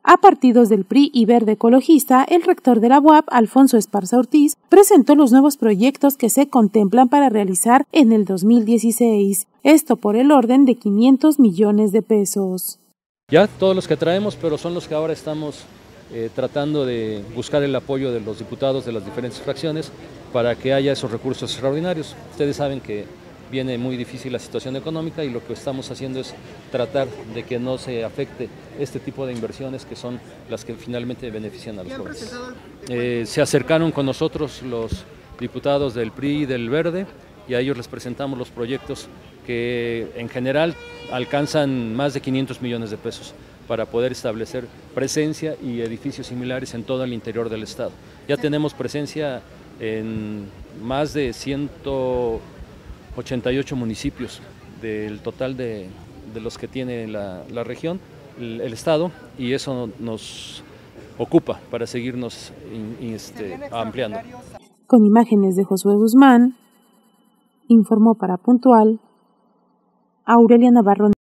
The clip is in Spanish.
A partidos del PRI y Verde Ecologista, el rector de la UAP, Alfonso Esparza Ortiz, presentó los nuevos proyectos que se contemplan para realizar en el 2016, esto por el orden de 500 millones de pesos. Ya todos los que traemos, pero son los que ahora estamos tratando de buscar el apoyo de los diputados de las diferentes fracciones para que haya esos recursos extraordinarios. Ustedes saben que viene muy difícil la situación económica y lo que estamos haciendo es tratar de que no se afecte este tipo de inversiones que son las que finalmente benefician a los jóvenes. Se acercaron con nosotros los diputados del PRI y del Verde y a ellos les presentamos los proyectos que en general alcanzan más de 500 millones de pesos para poder establecer presencia y edificios similares en todo el interior del estado. Ya tenemos presencia en más de 188 municipios del total de los que tiene la región, el estado, y eso nos ocupa para seguirnos ampliando. Con imágenes de Josué Guzmán, informó para Puntual Aurelia Navarro.